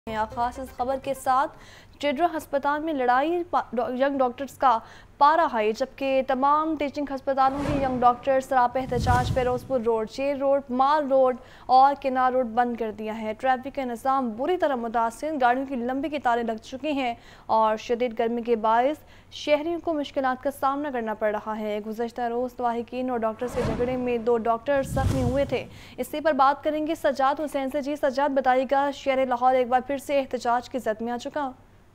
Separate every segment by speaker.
Speaker 1: खास इस खबर के साथ चिडरा हस्पताल में लड़ाई यंग डॉक्टर्स का पारा हाई, जबकि तमाम टीचिंग हस्पतालों के यंग डॉक्टर्स सरापा एहतजाज Ferozepur road, jail road, mall road और किनार रोड बंद कर दिया है। ट्रैफिक का निज़ाम बुरी तरह मुतासिर, गाड़ियों की लंबी कतारें लग चुकी हैं और शदीद गर्मी के बायस शहरियों को मुश्किलात का सामना करना पड़ रहा है। गुज़श्ता रोज़ लवाहिकीन और डॉक्टर्स के झगड़े में 2 डॉक्टर जख्मी हुए थे। इसी पर बात करेंगे सज्जाद हुसैन से। जी सज्जाद, बताइएगा, शहर लाहौर एक बार फिर से एहतजाज की जद में आ चुका।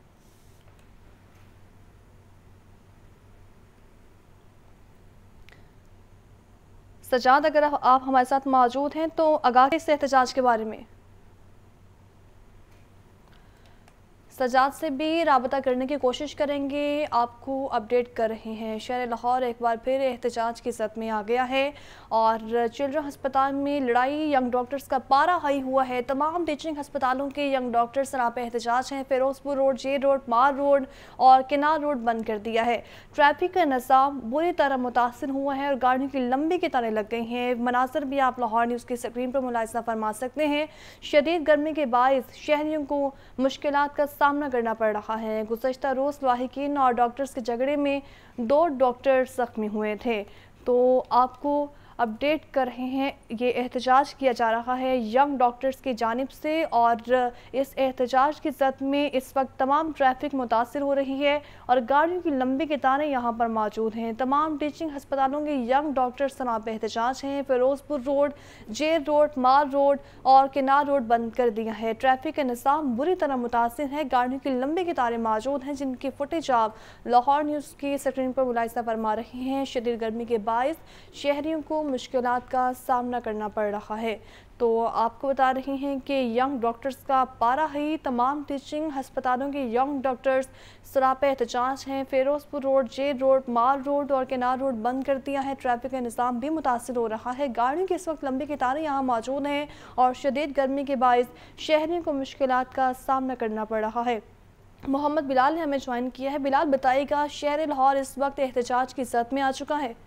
Speaker 1: सज्जाद, अगर आप हमारे साथ मौजूद हैं तो आगाह इस एहतजाज के बारे में। सज्जाद से भी राबता करने की कोशिश करेंगे, आपको अपडेट कर रहे हैं। शहर लाहौर एक बार फिर एहतजाज की जद में आ गया है और चिल्ड्रन हस्पताल में लड़ाई, यंग डॉक्टर्स का पारा हाई हुआ है। तमाम टीचिंग हस्पतालों के यंग डॉक्टर्स सरापा एहतजाज हैं। Ferozepur road, jail road, mall road और किनार रोड बंद कर दिया है। ट्रैफिक का निज़ाम बुरी तरह मुतासिर हुआ है और गाड़ियों की लंबी कतारें लग गई हैं। मनाजर भी आप लाहौर न्यूज़ की स्क्रीन पर मुलाहिजा फरमा सकते हैं। शदीद गर्मी के बायस शहरियों को मुश्किलात का सामना करना पड़ रहा है। गुज़श्ता रोज़ लवाहिकीन और डॉक्टर्स के झगड़े में 2 डॉक्टर जख्मी हुए थे। तो आपको अपडेट कर रहे हैं, ये एहतजाज किया जा रहा है यंग डॉक्टर्स की जानिब से और इस एहतजाज की जद में इस वक्त तमाम ट्रैफिक मुतासिर हो रही है और गाड़ियों की लंबी कतारें यहाँ पर मौजूद हैं। तमाम टीचिंग हस्पतालों के यंग डॉक्टर्स सरापा एहतजाज हैं। Ferozepur road, jail road, mall road और किनार रोड बंद कर दिया है। ट्रैफिक का निज़ाम बुरी तरह मुतासिर है, गाड़ियों की लंबी कतारें मौजूद हैं जिनकी फुटेज आप लाहौर न्यूज़ की स्क्रीन पर मुलाहिजा फरमा रहे हैं। शदीद गर्मी के बायस शहरियों को मुश्किलात का सामना करना पड़ रहा है। तो आपको बता रहे हैं कि यंग डॉक्टर्स का पारा ही, तमाम टीचिंग हस्पतालों के यंग डॉक्टर्स सरापा एहतजाज हैं। Ferozepur road, jail road, mall road और किनार रोड बंद कर दिया है। ट्रैफिक का निज़ाम भी मुतासिर हो रहा है, गाड़ियों की इस वक्त लंबी कतारें यहाँ मौजूद हैं और शदीद गर्मी के बायस शहरियों को मुश्किलात का सामना करना पड़ रहा है। मोहम्मद बिलाल ने हमें ज्वाइन किया है। बिलाल, बताइएगा, शहर लाहौर इस वक्त एहतजाज की जद में आ चुका है।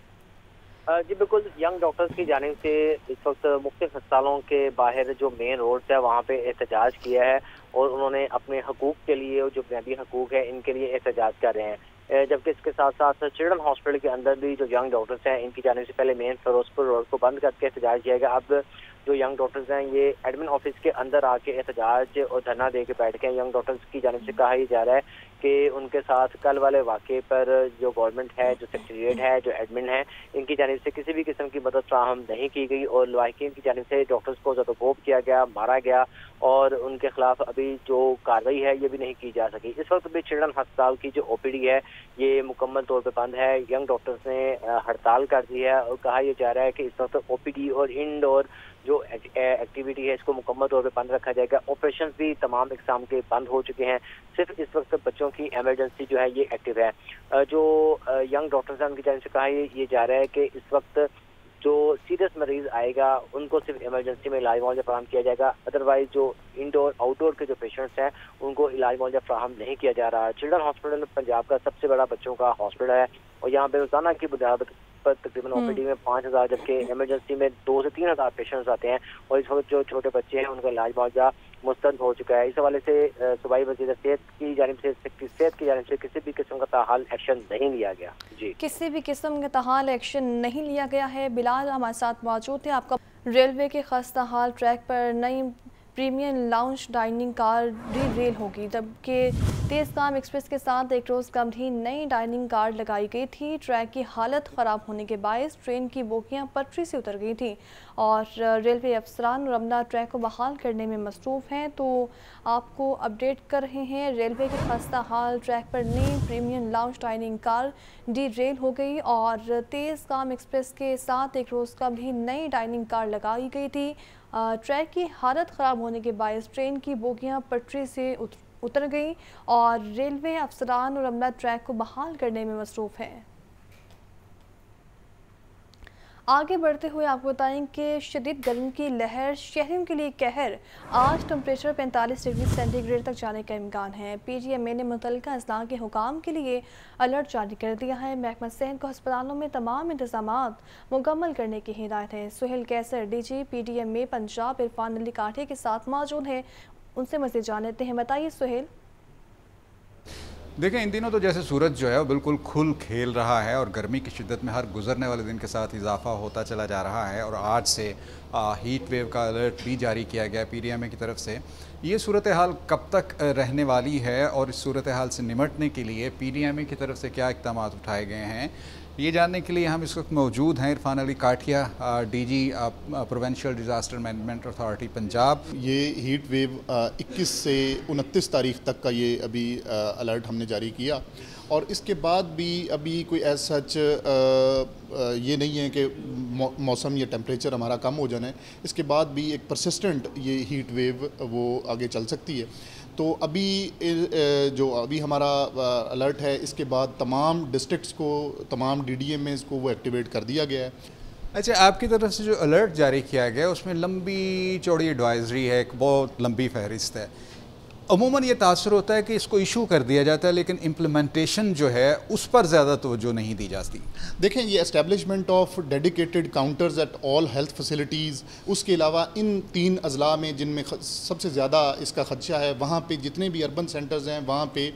Speaker 2: जी बिल्कुल, यंग डॉक्टर्स की जानिब से इस वक्त मुख्तलिफ अस्पतालों के बाहर जो मेन रोड है वहाँ पे एहतजाज किया है और उन्होंने अपने हकूक़ के लिए, जो बुनियादी हकूक़ है, इनके लिए एहतजाज कर रहे हैं। जबकि इसके साथ साथ चिल्ड्रन हॉस्पिटल के अंदर भी जो यंग डॉक्टर्स हैं इनकी जानिब से पहले मेन फिरोजपुर रोड को बंद करके एहतजाज किया गया। अब जो यंग डॉक्टर्स हैं ये एडमिन ऑफिस के अंदर आके एहतजाज और धरना दे के बैठ गए। यंग डॉक्टर्स की जानिब से कहा जा रहा है कि उनके साथ कल वाले वाक़े पर जो गवर्नमेंट है, जो सेक्रेटेरिएट है, जो एडमिन है, इनकी जानिब से किसी भी किस्म की मदद फ्राहम नहीं की गई और लवाहिकीन की जानिब से डॉक्टर्स को ज़दोकोब किया गया, मारा गया और उनके खिलाफ अभी जो कार्रवाई है ये भी नहीं की जा सकी। इस वक्त भी चिल्ड्रन हस्पताल की जो OPD है ये मुकम्मल तौर पर बंद है। यंग डॉक्टर्स ने हड़ताल कर दी है और कहा यह जा रहा है कि इस वक्त OPD और इंडोर जो एक्टिविटी है इसको मुकम्मल तौर पे बंद रखा जाएगा। ऑपरेशंस भी तमाम इकसाम के बंद हो चुके हैं। सिर्फ इस वक्त बच्चों की एमरजेंसी जो है ये एक्टिव है। जो यंग डॉक्टर्स हैं उनकी जानिब से कहा ये जा रहा है कि इस वक्त जो सीरियस मरीज आएगा उनको सिर्फ इमरजेंसी में इलाज मुआवजा फराहम किया जाएगा। अदरवाइज जो इंडोर आउटडोर के जो पेशेंट्स हैं उनको इलाज मुआवजा फराहम नहीं किया जा रहा। चिल्ड्रन हॉस्पिटल पंजाब का सबसे बड़ा बच्चों का हॉस्पिटल है और यहाँ पे रोजाना की बुनियाद पर तकरीबन OPD में 5000 जबकि इमरजेंसी में 2 से 3000 पेशेंट्स आते हैं और इस वक्त जो छोटे बच्चे हैं उनका इलाज मुआवजा मुस्तरद हो चुका है। इस हवाले से सूबाई वज़ीर सेहत की जानिब से, सेहत की जानिब से किसी भी किस्म का ताहाल एक्शन नहीं लिया गया। जी, किसी भी किस्म का ताहाल एक्शन नहीं लिया गया है। बिलाल हमारे साथ मौजूद थे। आपका रेलवे के खस्ता हाल ट्रैक पर नई premium lounge dining car rail होगी, जबकि तेज़ काम एक्सप्रेस के साथ एक रोज़ कम ही नई डाइनिंग कार लगाई गई थी। ट्रैक की हालत ख़राब होने के बायस ट्रेन की बोगियां पटरी से उतर गई थी और रेलवे अफसरान और अमला ट्रैक को बहाल करने में मसरूफ़ हैं। तो आपको अपडेट कर रहे हैं, रेलवे के खस्ता हाल ट्रैक पर नई premium lounge dining car rail हो गई और तेज़ काम एक्सप्रेस के साथ एक रोज़ कम ही नई डाइनिंग कार लगाई गई थी। ट्रैक की हालत ख़राब होने के बायस ट्रेन की बोगियां पटरी से उतर गई और रेलवे अफसरान और अमला ट्रैक को बहाल करने में मसरूफ़ हैं। आगे बढ़ते हुए आपको बताएं कि शदीद गर्मी की लहर शहरियों के लिए कहर। आज टेम्परेचर 45 डिग्री सेंटीग्रेड तक जाने का इम्कान है। PGMA ने मुतल्लिका अजलां के हुकाम के लिए अलर्ट जारी कर दिया है। महकमा सेहत को अस्पतालों में तमाम इंतजामात मुकम्मल करने की हिदायत है। सुहेल कैसर DG PDMA पंजाब इरफान अली काठे के साथ मौजूद है।
Speaker 1: ان سے मज़ीद जान लेते हैं। बताइए सुहेल।
Speaker 3: देखें, इन दिनों तो जैसे सूरज जो है वो बिल्कुल खुल खेल रहा है और गर्मी की शिद्दत में हर गुजरने वाले दिन के साथ इजाफा होता चला जा रहा है और आज से हीट वेव का अलर्ट भी जारी किया गया पीडीएमए की तरफ से। ये सूरत हाल कब तक रहने वाली है और इस सूरत हाल से निमटने के लिए पीडीएमए की तरफ से क्या इक़दाम उठाए गए हैं, ये जानने के लिए हम इस वक्त मौजूद हैं Irfan Ali Kathia, DG provincial disaster management authority Punjab.
Speaker 4: ये हीट वेव 21 से 29 तारीख तक का ये अभी अलर्ट हमने जारी किया और इसके बाद भी अभी कोई ऐसा सच ये नहीं है कि मौसम या टेम्परेचर हमारा कम हो जाना है। इसके बाद भी एक परसिस्टेंट ये हीट वेव वो आगे चल सकती है। तो अभी जो अभी हमारा अलर्ट है, इसके बाद तमाम डिस्ट्रिक्ट्स को, तमाम डीडीएमएस को वो एक्टिवेट कर दिया गया है।
Speaker 3: अच्छा, आपकी तरफ से जो अलर्ट जारी किया गया उसमें लंबी चौड़ी एडवाइजरी है, एक बहुत लंबी फहरिस्त है। अमूमन ये तासुर होता है कि इसको इशू कर दिया जाता है लेकिन इम्प्लीमेंटेशन जो है उस पर ज़्यादा तवज्जो नहीं दी जाती।
Speaker 4: देखें, ये establishment of dedicated counters at all health facilities, उसके अलावा इन 3 अजला में जिनमें सबसे ज़्यादा इसका खदशा है, वहाँ पे जितने भी अर्बन सेंटर्स हैं वहाँ पे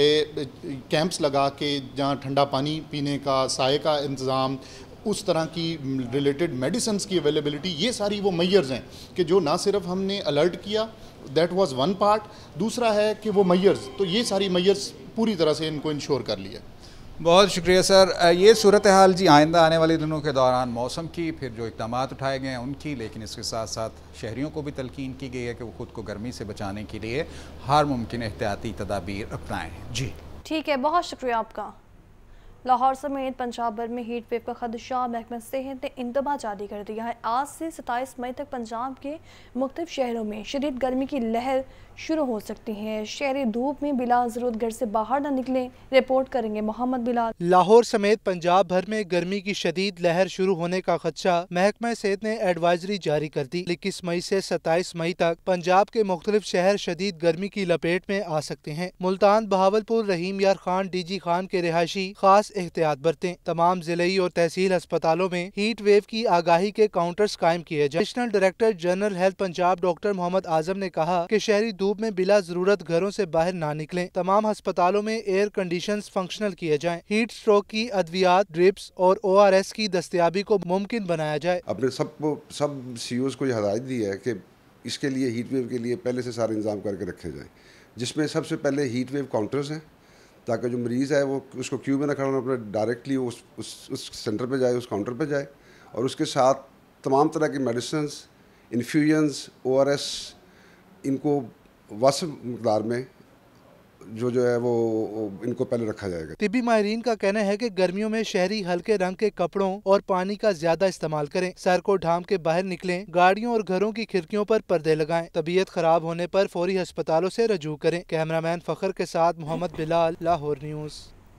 Speaker 4: कैंप्स लगा के जहाँ ठंडा पानी पीने का, साए का इंतज़ाम, उस तरह की रिलेटेड मेडिसिन्स की अवेलेबिलिटी, ये सारी वो मेजर्स हैं कि जो ना सिर्फ हमने अलर्ट किया, दैट वाज वन पार्ट, दूसरा है कि वो मेजर्स, तो ये सारी मेजर्स पूरी तरह से इनको इंश्योर कर लिया।
Speaker 3: बहुत शुक्रिया सर। ये सूरत हाल जी आइंदा आने वाले दिनों के दौरान मौसम की, फिर जो इक़दाम उठाए गए हैं उनकी, लेकिन इसके साथ साथ शहरियों को भी तलकीन की गई है कि वो ख़ुद को गर्मी से बचाने के लिए हर मुमकिन एहतियाती तदाबीर अपनाएँ। जी
Speaker 1: ठीक है, बहुत शुक्रिया आपका। लाहौर समेत पंजाब भर में हीट वेव का खदशा, महकमा सेहत ने इंतबाह जारी कर दिया है। आज से 27 मई तक पंजाब के मुख्तलिफ शहरों में शदीद गर्मी की लहर शुरू हो सकती है। शहरी धूप में बिला ज़रूरत घर से बाहर न निकलें। रिपोर्ट करेंगे मोहम्मद बिलाल।
Speaker 5: लाहौर समेत पंजाब भर में गर्मी की शदीद लहर शुरू होने का खदशा, महकमा सेहत ने एडवाइजरी जारी कर दी। 21 मई से 27 मई तक पंजाब के मुख्तलिफ शहर शदीद गर्मी की लपेट में आ सकते हैं। मुल्तान, बहावलपुर, रहीम यार खान, डीजी खान के रिहायशी खास एहतियात बरतें। तमाम जिले और तहसील अस्पतालों में हीट वेव की आगाही के काउंटर्स कायम किए जाए। Additional director general health Punjab doctor Mohammad Azam ने कहा कि शहरी धूप में बिला जरूरत घरों से बाहर ना निकलें। तमाम अस्पतालों में एयर कंडीशंस फंक्शनल किए जाएं। हीट स्ट्रोक की अद्वियात, ड्रिप्स और ORS की दस्तयाबी को मुमकिन बनाया जाए।
Speaker 6: अपने सब CEOs को ये हदायत दी है कि इसके लिए हीट वेव के लिए पहले से सारे इंतजाम करके रखे जाएं, जिसमें सबसे पहले हीट वेव काउंटर्स हैं ताकि जो मरीज़ है वो उसको क्यू में ना खड़ा होना पड़े, डायरेक्टली उस सेंटर पे जाए, उस काउंटर पे जाए और उसके साथ तमाम तरह की मेडिसिन्स, इन्फ्यूजन्स, ORS इनको वाजिब मकदार में जो है वो इनको पहले रखा जाएगा।
Speaker 5: तिब्बी माहिरीन का कहना है कि गर्मियों में शहरी हल्के रंग के कपड़ों और पानी का ज्यादा इस्तेमाल करें। सर को ढांप के बाहर निकलें। गाड़ियों और घरों की खिड़कियों पर पर्दे लगाएं। तबीयत खराब होने पर फौरी अस्पतालों से रजू करें। कैमरामैन फखर के साथ मोहम्मद बिलाल, लाहौर न्यूज़।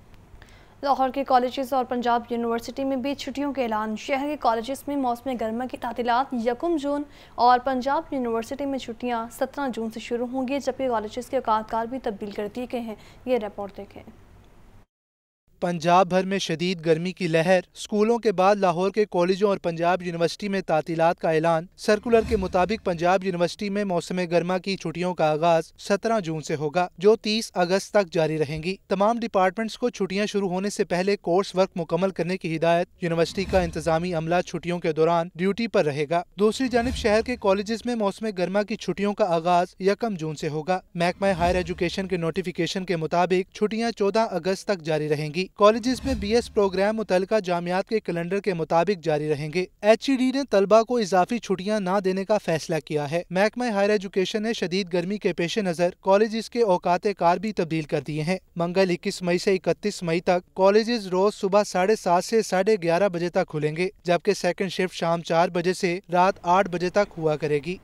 Speaker 1: लाहौर के कॉलेजेस और पंजाब यूनिवर्सिटी में भी छुट्टियों के ऐलान। शहर के कॉलेजेस में मौसम गर्मा की तातीलात 1 जून और पंजाब यूनिवर्सिटी में छुट्टियां 17 जून से शुरू होंगी, जबकि कॉलेजेस के औकात भी तब्दील कर दिए गए हैं। ये रिपोर्ट देखें।
Speaker 5: पंजाब भर में शदीद गर्मी की लहर, स्कूलों के बाद लाहौर के कॉलेजों और पंजाब यूनिवर्सिटी में तातीलात का ऐलान। सर्कुलर के मुताबिक पंजाब यूनिवर्सिटी में मौसम गर्मा की छुट्टियों का आगाज 17 जून से होगा, जो 30 अगस्त तक जारी रहेंगी। तमाम डिपार्टमेंट्स को छुट्टियां शुरू होने से पहले कोर्स वर्क मुकम्मल करने की हिदायत। यूनिवर्सिटी का इंतजामी अमला छुट्टियों के दौरान ड्यूटी पर रहेगा। दूसरी जानिब शहर के कॉलेजेस में मौसम गर्मा की छुट्टियों का आगाज 1 जून से होगा। महकमा हायर एजुकेशन के नोटिफिकेशन के मुताबिक छुट्टियां 14 अगस्त तक जारी रहेंगी। कॉलेजेस में BS प्रोग्राम मुतल्लिका जामियात के कैलेंडर के मुताबिक जारी रहेंगे। HED ने तलबा को इजाफी छुट्टियां न देने का फैसला किया है। महकमा हायर एजुकेशन ने शदीद गर्मी के पेश नजर कॉलेजेस के औकात कार भी तब्दील कर दिए हैं। मंगल 21 मई से 31 मई तक कॉलेजेस रोज सुबह 7:30 से 11:30 बजे तक खुलेंगे, जबकि सेकंड शिफ्ट शाम 4 बजे से रात 8 बजे तक हुआ करेगी।